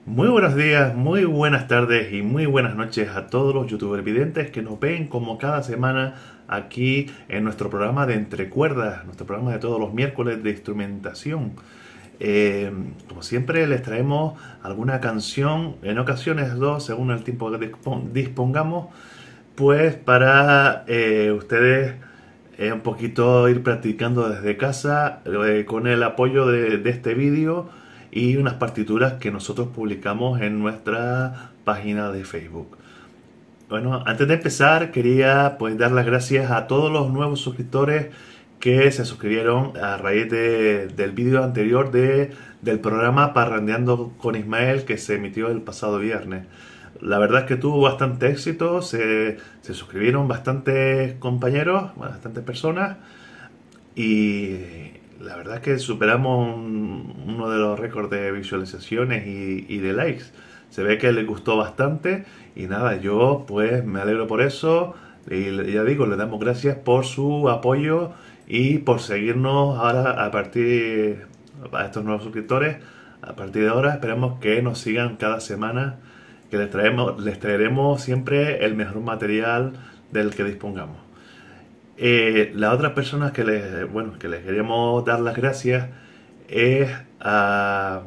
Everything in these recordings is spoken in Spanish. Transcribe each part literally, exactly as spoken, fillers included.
Muy buenos días, muy buenas tardes y muy buenas noches a todos los youtubers videntes que nos ven como cada semana aquí en nuestro programa de Entre Cuerdas, nuestro programa de todos los miércoles de instrumentación. Eh, como siempre les traemos alguna canción, en ocasiones dos, según el tiempo que dispon- dispongamos, pues para eh, ustedes eh, un poquito ir practicando desde casa eh, con el apoyo de, de este vídeo y unas partituras que nosotros publicamos en nuestra página de Facebook. Bueno, antes de empezar quería pues dar las gracias a todos los nuevos suscriptores que se suscribieron a raíz de- del vídeo anterior de, del programa Parrandeando con Ismael que se emitió el pasado viernes. La verdad es que tuvo bastante éxito, se, se suscribieron bastantes compañeros, bastantes personas y la verdad es que superamos un- uno de los récords de visualizaciones y, y de likes. Se ve que les gustó bastante y nada, yo pues me alegro por eso y le- ya digo, le damos gracias por su apoyo y por seguirnos ahora a partir a estos nuevos suscriptores. A partir de ahora esperamos que nos sigan cada semana, que les traemos, les traeremos siempre el mejor material del que dispongamos. Eh, las otras personas que les, bueno, que les queremos dar las gracias es a,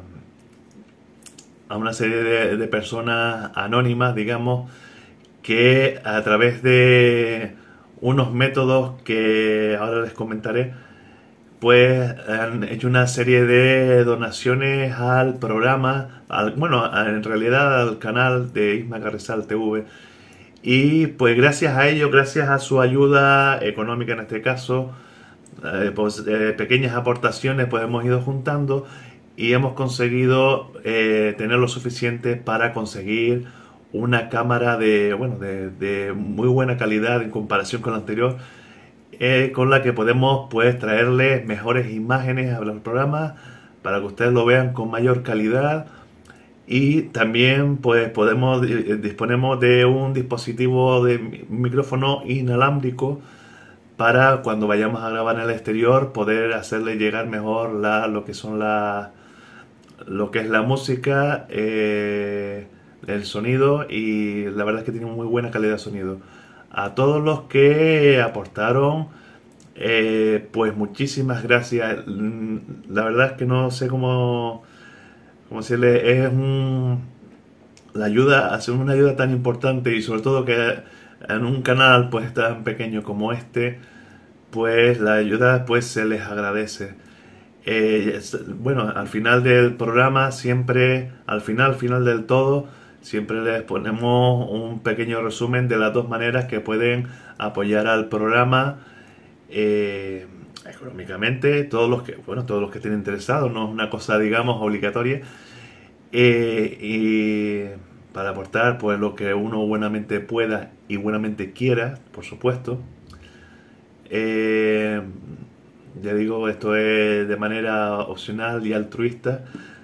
a una serie de, de personas anónimas, digamos, que a través de unos métodos que ahora les comentaré, pues han hecho una serie de donaciones al programa, al- bueno, a- en realidad al canal de Isma Carrizal T V. Y pues gracias a ello, gracias a su ayuda económica en este caso, eh, pues eh, pequeñas aportaciones pues hemos ido juntando y hemos conseguido eh, tener lo suficiente para conseguir una cámara de, bueno, de, de muy buena calidad en comparación con la anterior, eh, con la que podemos pues traerles mejores imágenes a los programas para que ustedes lo vean con mayor calidad y también pues podemos eh, disponemos de un dispositivo de mi- micrófono inalámbrico para cuando vayamos a grabar en el exterior poder hacerle llegar mejor la, lo que son la, lo que es la música, eh, el sonido y la verdad es que tiene muy buena calidad de sonido. A todos los que aportaron, eh, pues muchísimas gracias. Mm, La verdad es que no sé cómo, cómo decirle, es un, la ayuda, hacer una ayuda tan importante y sobre todo que en un canal pues tan pequeño como este, pues la ayuda pues se les agradece. Eh, es- bueno, al final del programa siempre, al final, final del todo, siempre les ponemos un pequeño resumen de las dos maneras que pueden apoyar al programa eh, económicamente, todos los que, bueno, todos los que estén interesados, no es una cosa, digamos, obligatoria, eh, y para aportar pues lo que uno buenamente pueda y buenamente quiera, por supuesto. Eh, ya digo, esto es de manera opcional y altruista.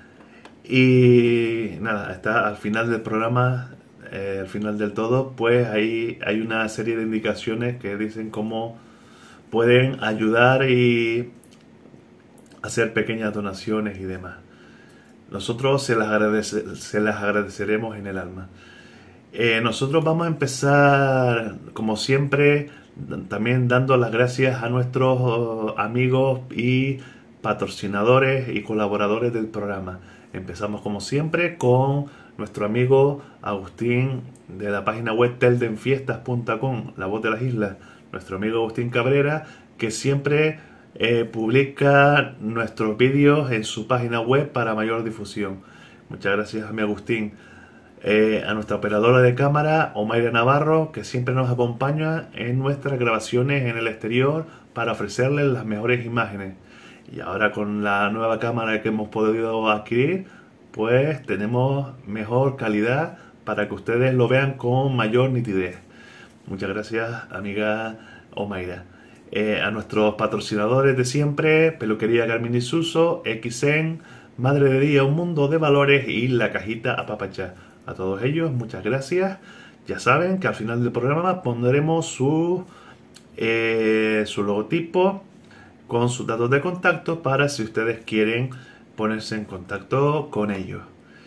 Y nada, está al final del programa, eh, al final del todo, pues ahí hay una serie de indicaciones que dicen cómo pueden ayudar y hacer pequeñas donaciones y demás. Nosotros se las, agradece- se las agradeceremos en el alma. Eh, nosotros vamos a empezar, como siempre, también dando las gracias a nuestros oh, amigos y patrocinadores y colaboradores del programa. Empezamos, como siempre, con nuestro amigo Agustín de la página web teldenfiestas punto com, La Voz de las Islas. Nuestro amigo Agustín Cabrera, que siempre eh, publica nuestros vídeos en su página web para mayor difusión. Muchas gracias a mi Agustín. Eh, a nuestra operadora de cámara, Omaira Navarro, que siempre nos acompaña en nuestras grabaciones en el exterior para ofrecerles las mejores imágenes. Y ahora con la nueva cámara que hemos podido adquirir, pues tenemos mejor calidad para que ustedes lo vean con mayor nitidez. Muchas gracias, amiga Omaira. Eh, a nuestros patrocinadores de siempre, Peluquería Carmini Suso, Xen, Madre de Día, Un Mundo de Valores y La Cajita Apapachá. A todos ellos, muchas gracias. Ya saben que al final del programa pondremos su, eh, su logotipo con sus datos de contacto para si ustedes quieren ponerse en contacto con ellos.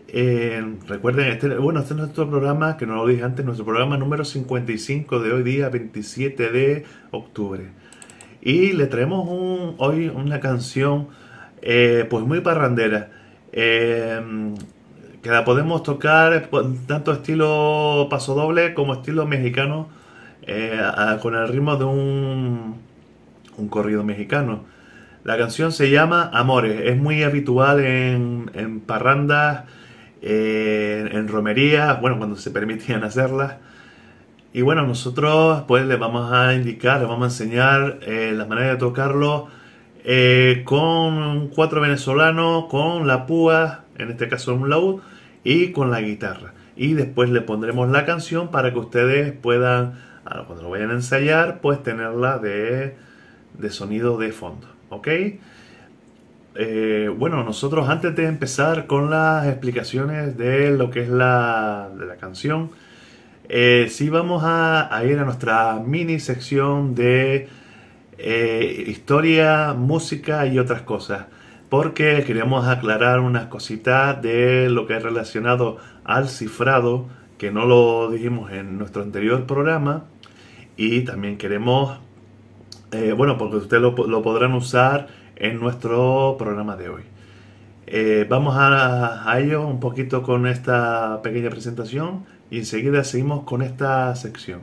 Eh, recuerden, este, bueno, este es nuestro programa, que no lo dije antes, nuestro programa número cincuenta y cinco de hoy día, veintisiete de octubre. Y le traemos un, hoy una canción eh, pues muy parrandera, eh, que la podemos tocar tanto estilo pasodoble como estilo mexicano, eh, a, con el ritmo de un, un corrido mexicano. La canción se llama Amores, es muy habitual en, en parrandas, eh, en romerías, bueno, cuando se permitían hacerlas. Y bueno, nosotros pues les vamos a indicar, les vamos a enseñar eh, la manera de tocarlo eh, con un cuatro venezolano, con la púa, en este caso un laúd, y con la guitarra. Y después le pondremos la canción para que ustedes puedan, cuando lo vayan a ensayar, pues tenerla de, de sonido de fondo. ¿Ok? Eh, bueno, nosotros antes de empezar con las explicaciones de lo que es la, de la canción, eh, sí vamos a, a ir a nuestra mini sección de eh, historia, música y otras cosas, porque queremos aclarar unas cositas de lo que es relacionado al cifrado, que no lo dijimos en nuestro anterior programa, y también queremos, eh, bueno, porque ustedes lo, lo podrán usar en nuestro programa de hoy. Eh, vamos a, a ello un poquito con esta pequeña presentación y enseguida seguimos con esta sección.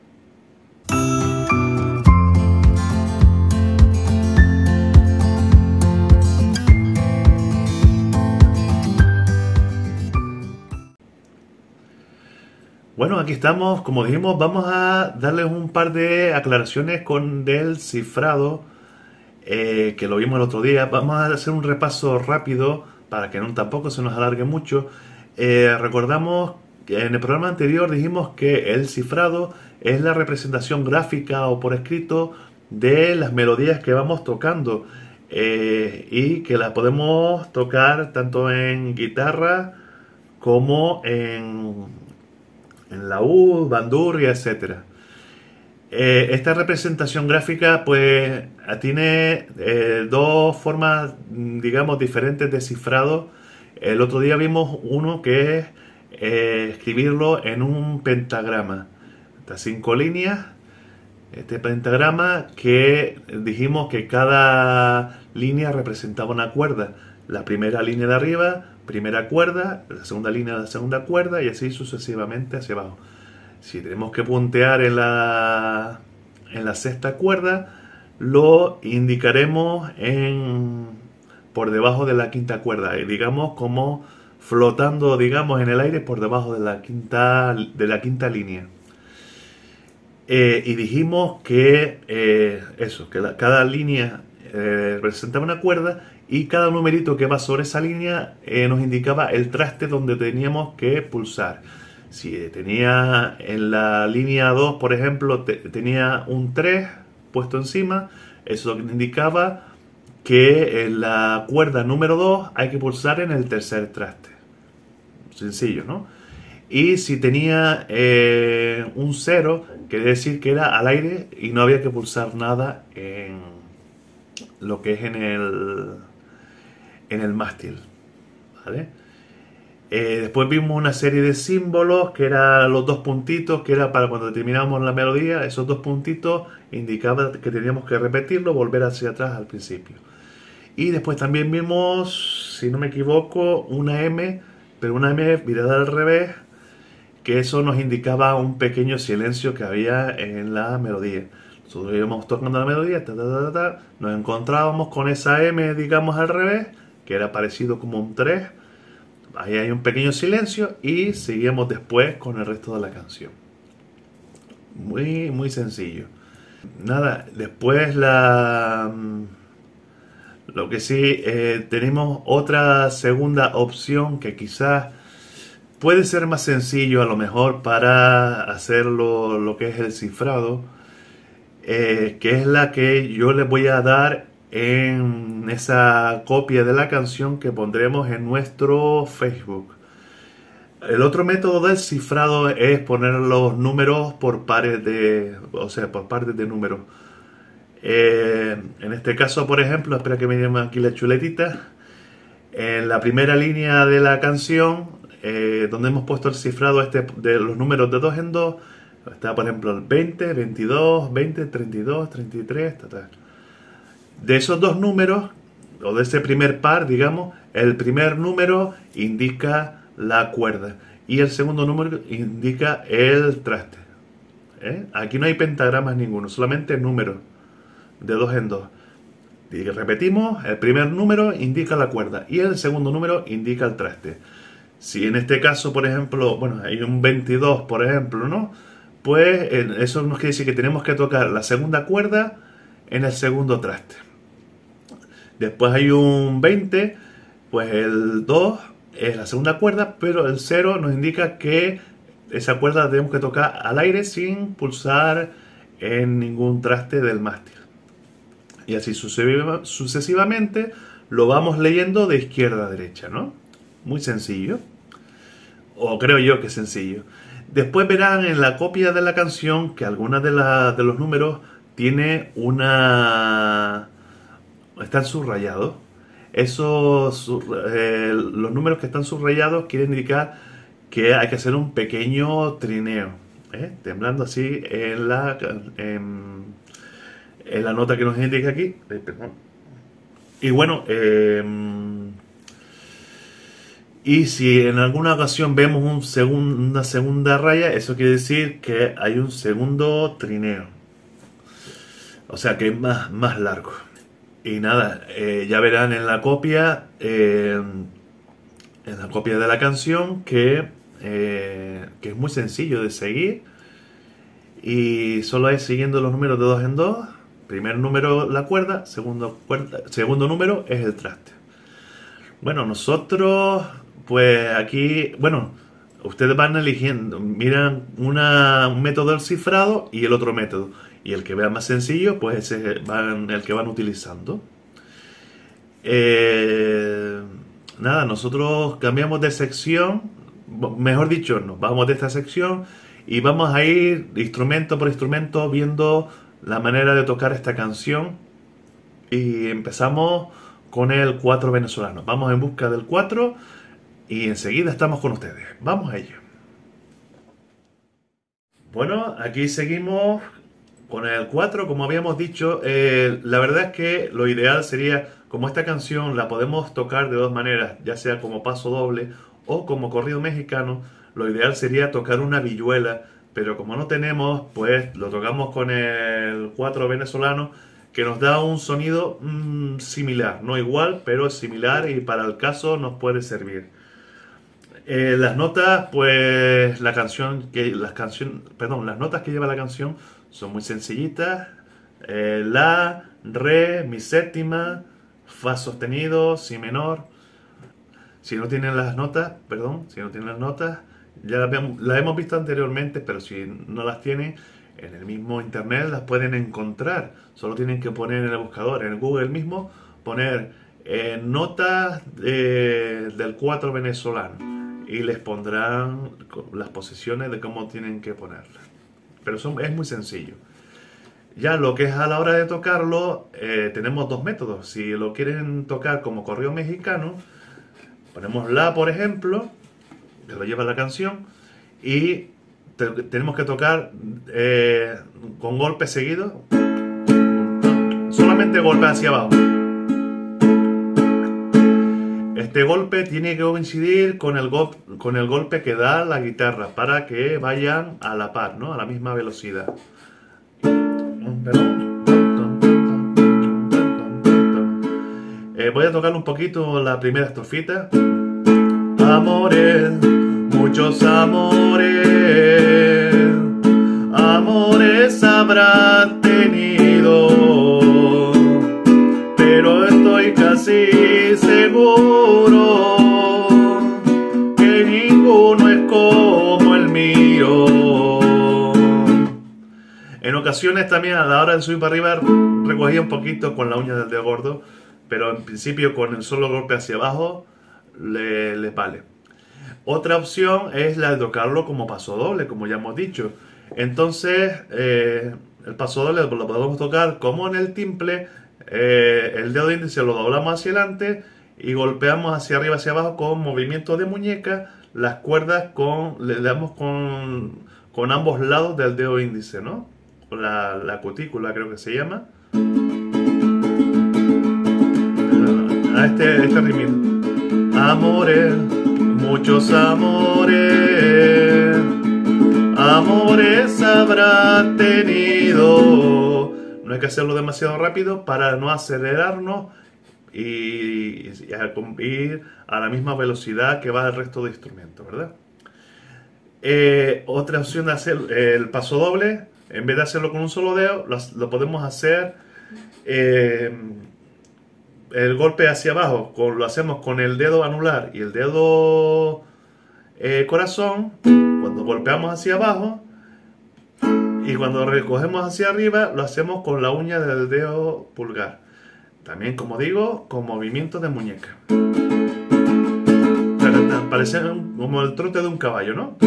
Bueno, aquí estamos, como dijimos, vamos a darles un par de aclaraciones con del cifrado, eh, que lo vimos el otro día. Vamos a hacer un repaso rápido para que no tampoco se nos alargue mucho. Eh, recordamos que en el programa anterior dijimos que el cifrado es la representación gráfica o por escrito de las melodías que vamos tocando, eh, y que las podemos tocar tanto en guitarra como en en laúd, bandurria, etcétera. Eh, esta representación gráfica pues tiene eh, dos formas, digamos, diferentes de cifrado. El otro día vimos uno que es eh, escribirlo en un pentagrama. Estas cinco líneas, este pentagrama que dijimos que cada línea representaba una cuerda. La primera línea de arriba, primera cuerda, la segunda línea, la segunda cuerda, y así sucesivamente hacia abajo. Si tenemos que puntear en la, en la sexta cuerda, lo indicaremos en, por debajo de la quinta cuerda, digamos como flotando, digamos, en el aire por debajo de la quinta, de la quinta línea. Eh, y dijimos que eh, eso, que la, cada línea eh, representaba una cuerda, y cada numerito que va sobre esa línea eh, nos indicaba el traste donde teníamos que pulsar. Si tenía en la línea dos, por ejemplo, te, tenía un tres puesto encima, eso indicaba que en la cuerda número dos hay que pulsar en el tercer traste. Sencillo, ¿no? Y si tenía eh, un cero, quiere decir que era al aire y no había que pulsar nada en lo que es en el... en el mástil, ¿vale? Eh, después vimos una serie de símbolos que eran los dos puntitos, que era para cuando terminábamos la melodía. Esos dos puntitos indicaban que teníamos que repetirlo, volver hacia atrás al principio. Y después también vimos, si no me equivoco, una M, pero una M virada al revés, que eso nos indicaba un pequeño silencio que había en la melodía. Nosotros íbamos tocando la melodía, ta, ta, ta, ta, nos encontrábamos con esa M, digamos, al revés, que era parecido como un tres. Ahí hay un pequeño silencio y seguimos después con el resto de la canción. Muy, muy sencillo. Nada, después la... Lo que sí, eh, tenemos otra segunda opción que quizás puede ser más sencillo a lo mejor para hacerlo lo que es el cifrado, eh, que es la que yo les voy a dar en esa copia de la canción que pondremos en nuestro Facebook. El otro método del cifrado es poner los números por pares de, o sea, por partes de números. Eh, en este caso, por ejemplo, espera que me llame aquí la chuletita. En la primera línea de la canción, eh, donde hemos puesto el cifrado este de los números de dos en dos, está por ejemplo el veinte, veintidós, veinte, treinta y dos, treinta y tres, ta, ta. De esos dos números, o de ese primer par, digamos, el primer número indica la cuerda y el segundo número indica el traste. ¿Eh? Aquí no hay pentagramas ninguno, solamente números de dos en dos. Y repetimos, el primer número indica la cuerda y el segundo número indica el traste. Si en este caso, por ejemplo, bueno, hay un veintidós, por ejemplo, ¿no? Pues eso nos quiere decir que tenemos que tocar la segunda cuerda en el segundo traste. Después hay un veinte, pues el dos es la segunda cuerda, pero el cero nos indica que esa cuerda la tenemos que tocar al aire sin pulsar en ningún traste del mástil. Y así sucesivamente lo vamos leyendo de izquierda a derecha, ¿no? Muy sencillo. O creo yo que es sencillo. Después verán en la copia de la canción que algunos de, la, de los números tiene una... están subrayados. Esos, eh, los números que están subrayados quieren indicar que hay que hacer un pequeño trineo, ¿eh? Temblando así en la... En, en la nota que nos indica aquí. Y bueno, eh, y si en alguna ocasión vemos un segun, una segunda raya, eso quiere decir que hay un segundo trineo. O sea que es más, más largo. Y nada, eh, ya verán en la copia, eh, en la copia de la canción, que, eh, que es muy sencillo de seguir. Y solo es siguiendo los números de dos en dos. Primer número la cuerda, segundo, cuerda, segundo número es el traste. Bueno, nosotros, pues aquí, bueno, ustedes van eligiendo, miran una, un método del cifrado y el otro método. Y el que vea más sencillo, pues ese es el que van utilizando. Eh, nada, nosotros cambiamos de sección, mejor dicho, nos vamos de esta sección y vamos a ir instrumento por instrumento viendo la manera de tocar esta canción. Y empezamos con el cuatro venezolano. Vamos en busca del cuatro y enseguida estamos con ustedes. Vamos a ello. Bueno, aquí seguimos con el cuatro, como habíamos dicho. Eh, la verdad es que lo ideal sería, como esta canción la podemos tocar de dos maneras, ya sea como paso doble o como corrido mexicano, lo ideal sería tocar una vihuela. Pero como no tenemos, pues lo tocamos con el cuatro venezolano, que nos da un sonido mmm, similar, no igual, pero es similar y para el caso nos puede servir. Eh, las notas, pues la canción que las canción, perdón, las notas que lleva la canción son muy sencillitas. Eh, la, re, mi séptima, fa sostenido, si menor. Si no tienen las notas, perdón, si no tienen las notas, ya las, vemos, las hemos visto anteriormente, pero si no las tienen, en el mismo internet las pueden encontrar. Solo tienen que poner en el buscador, en el Google mismo, poner eh, notas eh, del cuatro venezolano y les pondrán las posiciones de cómo tienen que ponerlas. Pero son, es muy sencillo. Ya lo que es a la hora de tocarlo, eh, tenemos dos métodos. Si lo quieren tocar como corrido mexicano, ponemos la, por ejemplo, que lo lleva la canción, y te, tenemos que tocar eh, con golpes seguidos, solamente golpes hacia abajo. Este golpe tiene que coincidir con el, go con el golpe que da la guitarra para que vayan a la par, ¿no? A la misma velocidad. Eh, voy a tocar un poquito la primera estrofita. Amores, muchos amores, amores habrás tenido, pero estoy casi seguro que ninguno es como el mío. En ocasiones también a la hora de subir para arriba recogía un poquito con la uña del dedo gordo, pero en principio con el solo golpe hacia abajo le, le vale. Otra opción es la de tocarlo como paso doble, como ya hemos dicho. Entonces, eh, el paso doble lo podemos tocar como en el timple. Eh, el dedo índice lo doblamos hacia adelante y golpeamos hacia arriba, hacia abajo con movimiento de muñeca las cuerdas con, le damos con, con ambos lados del dedo índice, ¿no? Con la, la cutícula creo que se llama. A este, este ritmo. Amores, muchos amores, amores habrá tenido. No hay que hacerlo demasiado rápido para no acelerarnos y, y a ir a la misma velocidad que va el resto de instrumentos, ¿verdad? Eh, otra opción de hacer el paso doble, en vez de hacerlo con un solo dedo, lo, lo podemos hacer eh, el golpe hacia abajo, con, lo hacemos con el dedo anular y el dedo eh, corazón, cuando golpeamos hacia abajo, y cuando recogemos hacia arriba lo hacemos con la uña del dedo pulgar. También, como digo, con movimientos de muñeca. Parece como el trote de un caballo, ¿no?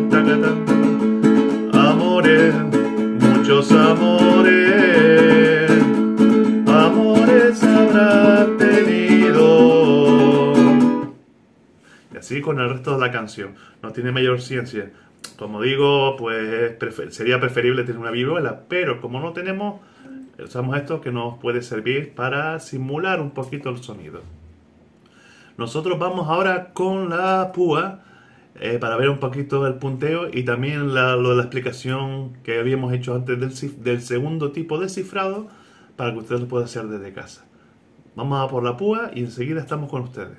Amores, muchos amores, amores habrá tenido. Y así con el resto de la canción. No tiene mayor ciencia. Como digo, pues prefer- sería preferible tener una vihuela, pero como no tenemos, usamos esto que nos puede servir para simular un poquito el sonido. Nosotros vamos ahora con la púa eh, para ver un poquito el punteo y también la, lo de la explicación que habíamos hecho antes del, del segundo tipo de cifrado para que ustedes lo puedan hacer desde casa. Vamos a por la púa y enseguida estamos con ustedes.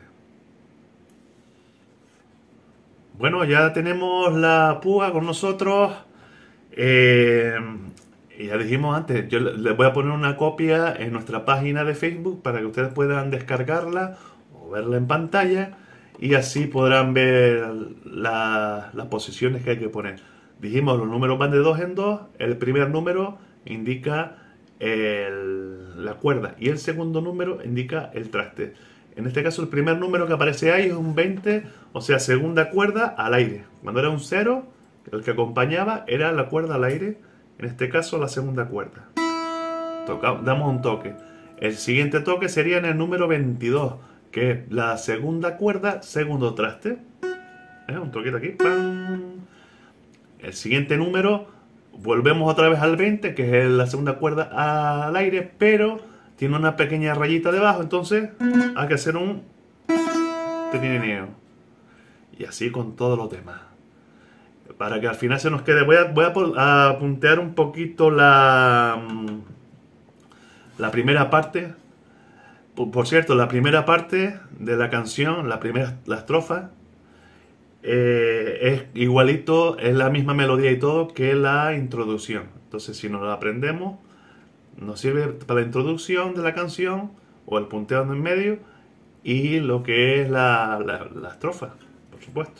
Bueno, ya tenemos la púa con nosotros. Eh, ya dijimos antes, yo les voy a poner una copia en nuestra página de Facebook para que ustedes puedan descargarla o verla en pantalla y así podrán ver la, las posiciones que hay que poner. Dijimos, los números van de dos en dos. El primer número indica el, la cuerda y el segundo número indica el traste. En este caso el primer número que aparece ahí es un veinte, o sea, segunda cuerda al aire. Cuando era un cero, el que acompañaba era la cuerda al aire, en este caso la segunda cuerda. Toca, damos un toque. El siguiente toque sería en el número veintidós, que es la segunda cuerda, segundo traste. ¿Eh? Un toquito aquí. ¡Pam! El siguiente número, volvemos otra vez al veinte, que es la segunda cuerda al aire, pero tiene una pequeña rayita debajo, entonces hay que hacer un trineo. Y así con todos los demás. Para que al final se nos quede. Voy a, voy a, a puntear un poquito la, la primera parte. Por, por cierto, la primera parte de la canción, la primera la estrofa, eh, es igualito, es la misma melodía y todo que la introducción. Entonces, si nos la aprendemos, nos sirve para la introducción de la canción o el punteo en medio y lo que es la, la, la estrofa, por supuesto.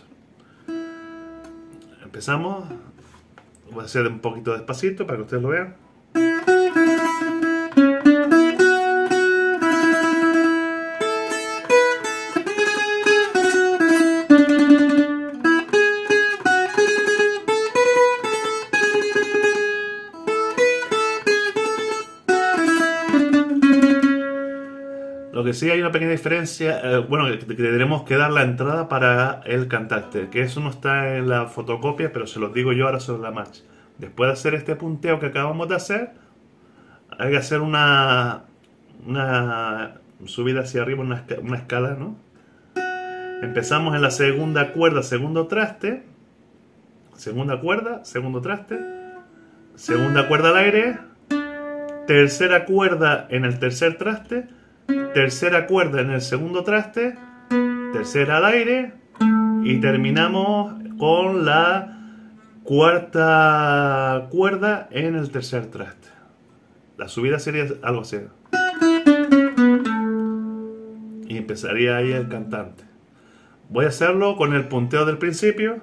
Empezamos. Voy a hacer un poquito despacito para que ustedes lo vean. Lo que sí hay una pequeña diferencia, eh, bueno, que, que tendremos que dar la entrada para el cantante, que eso no está en la fotocopia, pero se los digo yo ahora sobre la marcha. Después de hacer este punteo que acabamos de hacer, hay que hacer una, una subida hacia arriba, una, una escala, ¿no? Empezamos en la segunda cuerda, segundo traste, segunda cuerda, segundo traste, segunda cuerda al aire, tercera cuerda en el tercer traste, tercera cuerda en el segundo traste, tercera al aire y terminamos con la cuarta cuerda en el tercer traste. La subida sería algo así. Y empezaría ahí el cantante. Voy a hacerlo con el punteo del principio.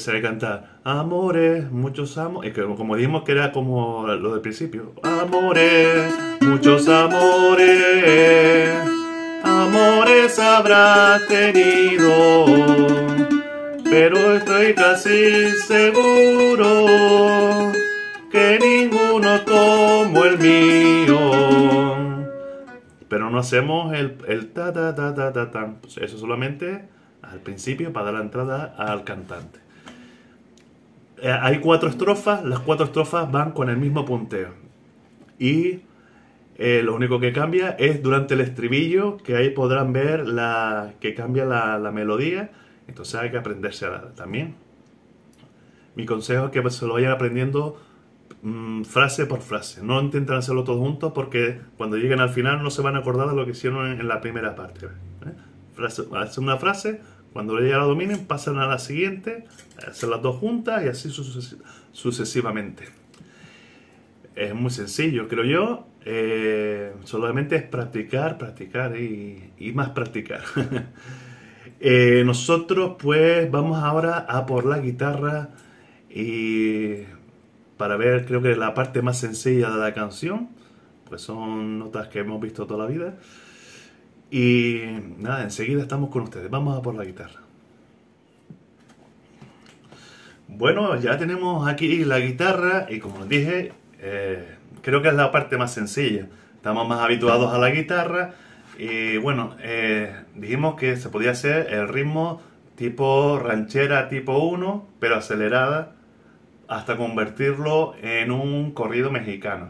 empezaré a cantar amores, muchos amores. Es que como dijimos que era como lo del principio. Amores, muchos amores, amores habrás tenido, pero estoy casi seguro que ninguno como el mío. Pero no hacemos el, el ta ta ta ta ta ta. Pues eso solamente al principio para dar la entrada al cantante. Eh, hay cuatro estrofas, las cuatro estrofas van con el mismo punteo. Y eh, lo único que cambia es durante el estribillo, que ahí podrán ver la, que cambia la, la melodía. Entonces hay que aprenderse también. Mi consejo es que se lo vayan aprendiendo mmm, frase por frase. No intenten hacerlo todo juntos porque cuando lleguen al final no se van a acordar de lo que hicieron en, en la primera parte. ¿eh? Frase, hacen una frase, cuando ya la dominen pasan a la siguiente, hacen las dos juntas y así suces sucesivamente. Es muy sencillo, creo yo. Eh, solamente es practicar, practicar y, y más practicar. eh, nosotros pues vamos ahora a por la guitarra y para ver, creo que la parte más sencilla de la canción, pues son notas que hemos visto toda la vida. Y nada, enseguida estamos con ustedes. Vamos a por la guitarra. Bueno, ya tenemos aquí la guitarra y como les dije, eh, creo que es la parte más sencilla. Estamos más habituados a la guitarra y bueno, eh, dijimos que se podía hacer el ritmo tipo ranchera tipo uno, pero acelerada, hasta convertirlo en un corrido mexicano.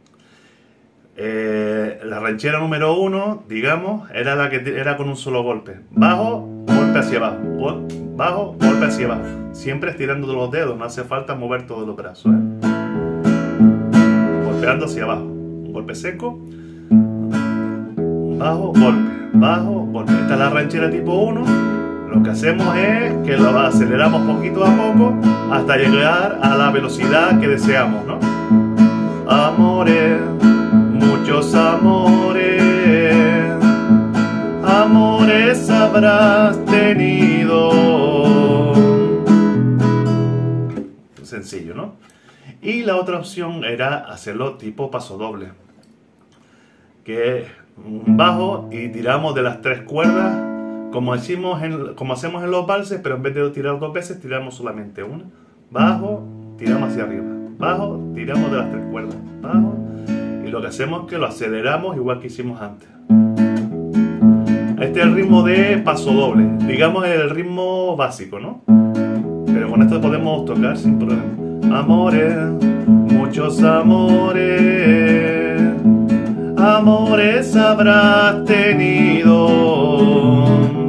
Eh, la ranchera número uno, digamos, era la que era con un solo golpe. Bajo, golpe hacia abajo. Gol, bajo, golpe hacia abajo. Siempre estirando los dedos, no hace falta mover todos los brazos. ¿eh? Golpeando hacia abajo. Un golpe seco. Bajo, golpe. Bajo, golpe. Esta es la ranchera tipo uno. Lo que hacemos es que lo aceleramos poquito a poco hasta llegar a la velocidad que deseamos, ¿no? Amores, muchos amores, amores habrás tenido. Sencillo, ¿no? Y la otra opción era hacerlo tipo paso doble, que es un bajo y tiramos de las tres cuerdas. Como, decimos en, como hacemos en los valses, pero en vez de tirar dos veces, tiramos solamente una. Bajo, tiramos hacia arriba. Bajo, tiramos de las tres cuerdas. Bajo. Y lo que hacemos es que lo aceleramos igual que hicimos antes. Este es el ritmo de paso doble. Digamos el ritmo básico, ¿no? Pero con esto podemos tocar sin problema. Amores, muchos amores, amores habrás tenido.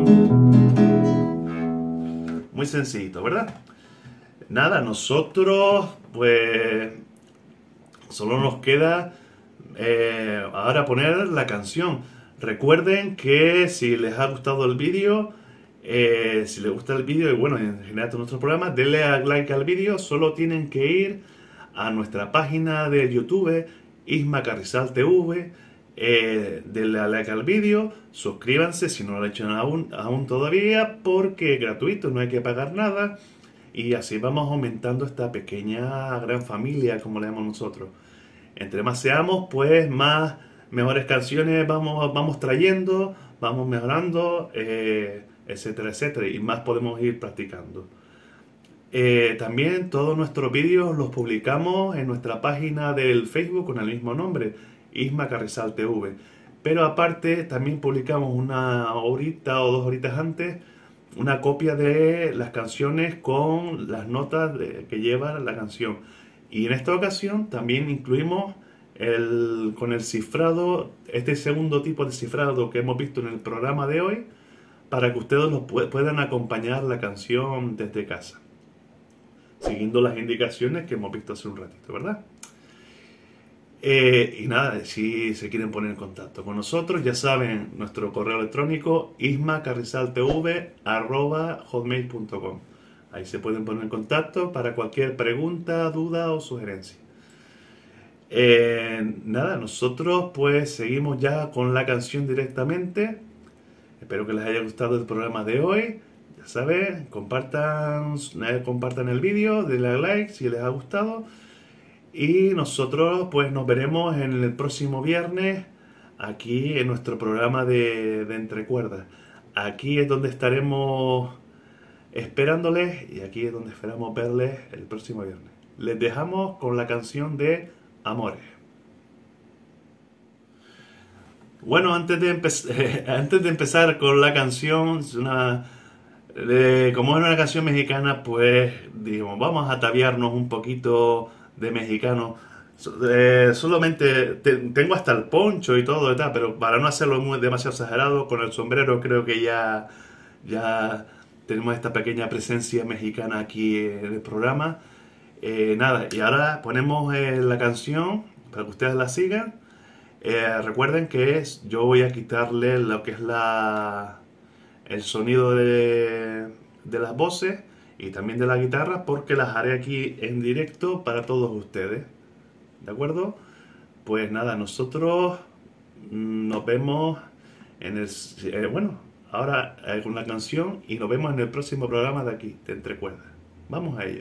Muy sencillito, ¿verdad? Nada, nosotros pues solo nos queda eh, ahora poner la canción. Recuerden que si les ha gustado el vídeo, eh, si les gusta el vídeo y bueno, en general todo nuestro programa, denle a like al vídeo. Solo tienen que ir a nuestra página de YouTube, Isma Carrizal T V, eh, denle a like al vídeo, suscríbanse si no lo han hecho aún, aún todavía, porque es gratuito, no hay que pagar nada. Y así vamos aumentando esta pequeña gran familia, como le llamamos nosotros. Entre más seamos, pues más mejores canciones vamos, vamos trayendo, vamos mejorando, eh, etcétera, etcétera. Y más podemos ir practicando. Eh, también todos nuestros vídeos los publicamos en nuestra página del Facebook con el mismo nombre, Isma Carrizal T V. Pero aparte también publicamos una horita o dos horitas antes una copia de las canciones con las notas de, que lleva la canción. Y en esta ocasión también incluimos el, con el cifrado, este segundo tipo de cifrado que hemos visto en el programa de hoy, para que ustedes lo pu puedan acompañar la canción desde casa, siguiendo las indicaciones que hemos visto hace un ratito, ¿verdad? Eh, y nada, si se quieren poner en contacto con nosotros, ya saben, nuestro correo electrónico isma carrizal t v arroba hotmail punto com. Ahí se pueden poner en contacto para cualquier pregunta, duda o sugerencia. Eh, nada, nosotros pues seguimos ya con la canción directamente. Espero que les haya gustado el programa de hoy. Ya ¿sabe? Compartan, eh, compartan el vídeo, denle like si les ha gustado. Y nosotros pues nos veremos en el próximo viernes aquí en nuestro programa de, de Entre Cuerdas. Aquí es donde estaremos esperándoles y aquí es donde esperamos verles el próximo viernes. Les dejamos con la canción de Amores. Bueno, antes de, empe- antes de empezar con la canción, es una, eh, como es una canción mexicana, pues digamos, vamos a ataviarnos un poquito de mexicano. So- eh, solamente te- tengo hasta el poncho y todo y tal, pero para no hacerlo muy, demasiado exagerado, con el sombrero creo que ya, ya tenemos esta pequeña presencia mexicana aquí en el programa. Eh, nada, y ahora ponemos eh, la canción para que ustedes la sigan. Eh, recuerden que es, yo voy a quitarle lo que es la, el sonido de, de las voces y también de la guitarra porque las haré aquí en directo para todos ustedes. ¿De acuerdo? Pues nada, nosotros mm, nos vemos en el... eh, bueno, ahora eh, con la canción y nos vemos en el próximo programa de aquí, de Entre Cuerdas. Vamos a ello.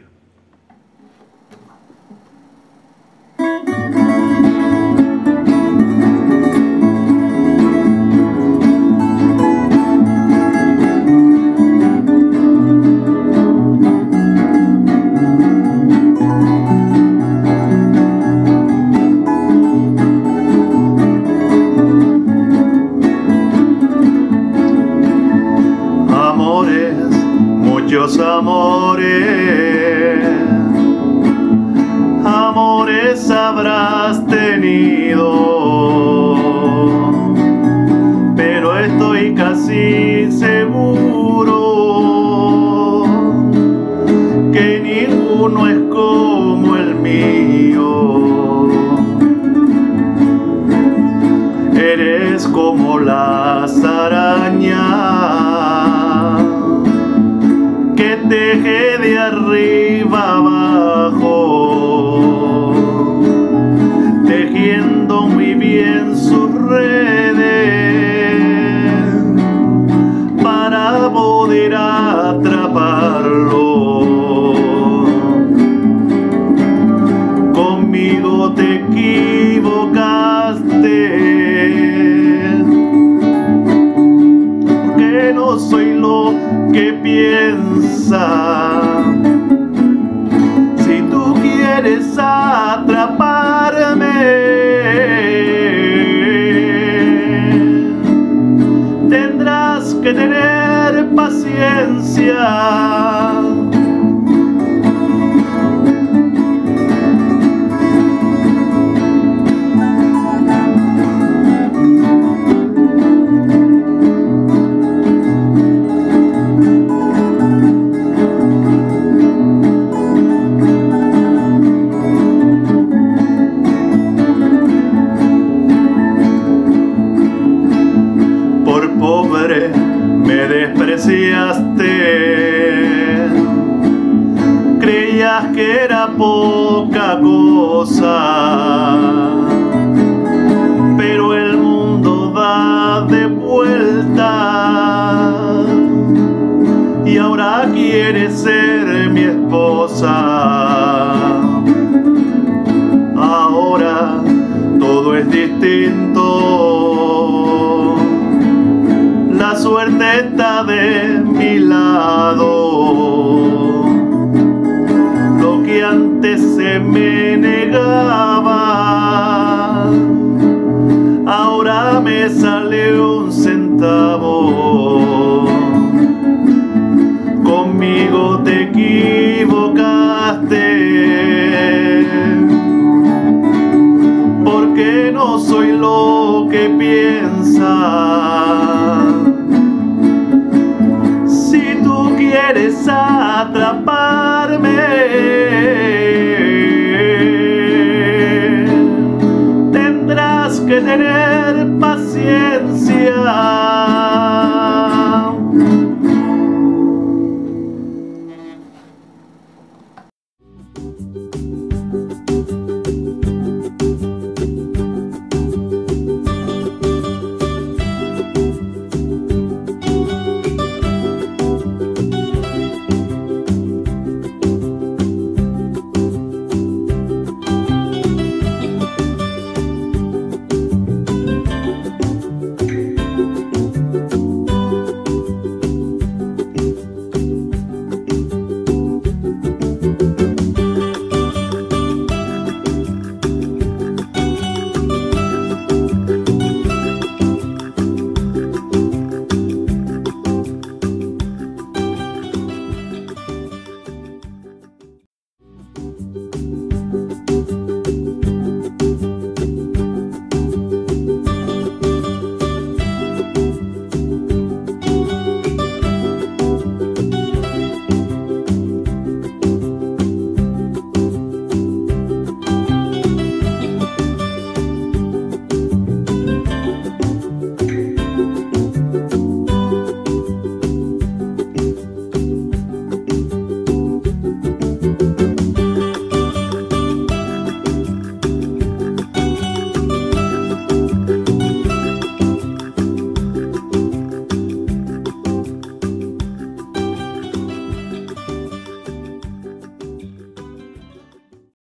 Amores, muchos amores, amores habrás tenido, pero estoy casi seguro que ninguno es como el mío. Eres como las arañas que teje de arriba abajo, tejiendo muy bien sus redes para poder atraparlo. Conmigo te equivocaste, porque no soy lo que piensa. Si tú quieres atraparme, tendrás que tener paciencia. Pobre, me despreciaste, creías que era poca cosa, pero el mundo da de vuelta y ahora quieres ser mi esposa. Ahora todo es distinto, la suerte está de mi lado. Lo que antes se me negaba, ahora me sale un centavo. Conmigo te equivocaste, porque no soy lo que piensas. Si tú quieres atraparme, tendrás que tener paciencia.